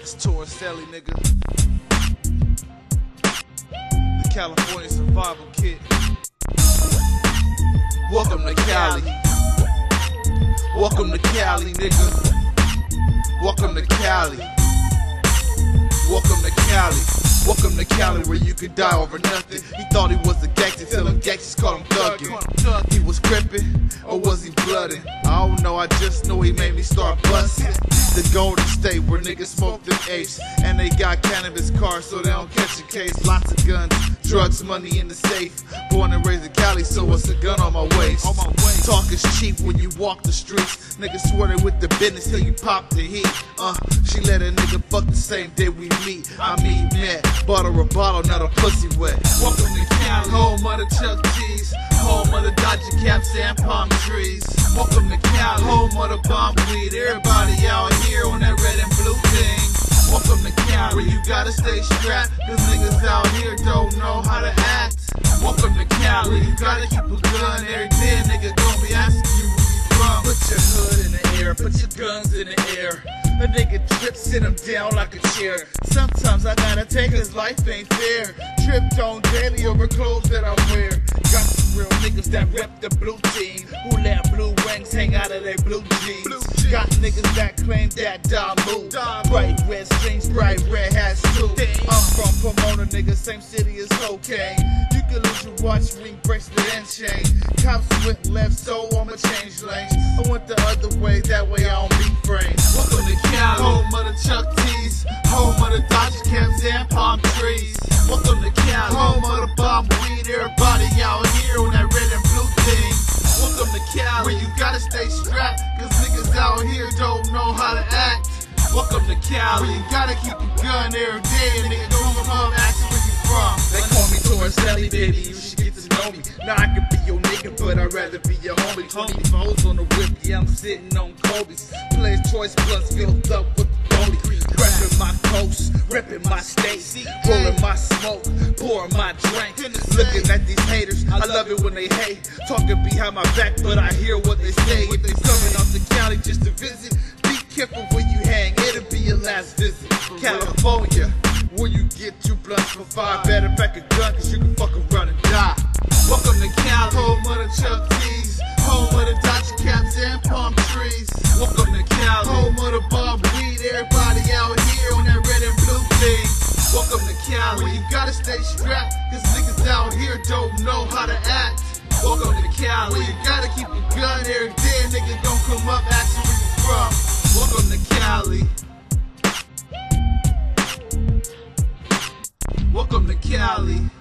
It's Torricelli, nigga. The California Survival Kit. Welcome to Cali. Welcome to Cali, nigga. Welcome to Cali. Welcome to Cali. Welcome to Cali, where you can die over nothing. He thought he was a gangster till them gangsters called him thuggin'. He was crippin', or was he bloodin'? I don't know, I just know he made me start bustin'. The Golden State, where niggas smoke them apes, and they got cannabis cars so they don't catch a case. Lots of guns, drugs, money in the safe. Born and raised in Cali, so it's a gun on my waist. Talk is cheap when you walk the streets. Niggas swear they with the business till you pop the heat. She let a nigga fuck the same day we meet. I mean, met. Bought her a bottle, not a pussy wet. Welcome to Cali, home of the Chuck T's, home of the Dodger caps and palm trees. Welcome to Cali, home of the bomb weed. Everybody out here on that red and blue thing. Welcome to Cali, where you gotta stay strapped, cause niggas out here don't know how to act. Welcome to Cali, where you gotta keep a gun every day. Nigga gon' be asking you where you from. Put your hood in the air, put your guns in the air. A nigga trip, sit him down like a chair. Sometimes I gotta take his life ain't fair. Tripped on daily over clothes that I wear. Got some real niggas that rep the blue team, who let blue rings hang out of their blue jeans. Got niggas that claim that move. Bright red strings, bright red hats too. I'm from Pomona, nigga, same city as cocaine. You can lose your watch, ring, bracelet, and chain. Cops went left, so I'ma change lanes. I went the other way, that way I don't be framed. Welcome to Cali, home of the Chuck T's, home of the Dodger caps and palm trees. Welcome to Cali, home of the bomb weed. Everybody out here on that red and blue thing. Welcome to Cali, where you gotta stay strapped, cause niggas out here don't know how to act. Welcome to Cali, where you gotta keep a gun every day. And nigga don't come up, ask where you from. They call me Torricelli, baby, you should get to know me. Now I can be your nigga, but I'd rather be your homie. 24s on the whip, yeah, I'm sitting on Kobe's. Players Choice Plus filled up with the Goldie. Reppin' my coast, reppin' my state, rollin' my smoke, pouring my drink. Looking at these haters, I love it when they hate. Talking behind my back, but I hear what they say. If they coming out the county just to visit, be careful where you hang, it'll be your last visit. California, where you get 2 blunts for 5. Better pack a gun, cause you can fuck around and die. Welcome to Cali, home of the Chuck T's, home of the Dodger caps and palm trees. Welcome to Cali, home of the bomb weed. Everybody out here on that red and blue thing. Welcome to Cali, where you gotta stay strapped, cause niggas out here don't know how to act. Welcome to Cali, where you gotta keep a gun every day. Nigga don't come up, ask you where you from. Welcome to Cali. Welcome to Cali.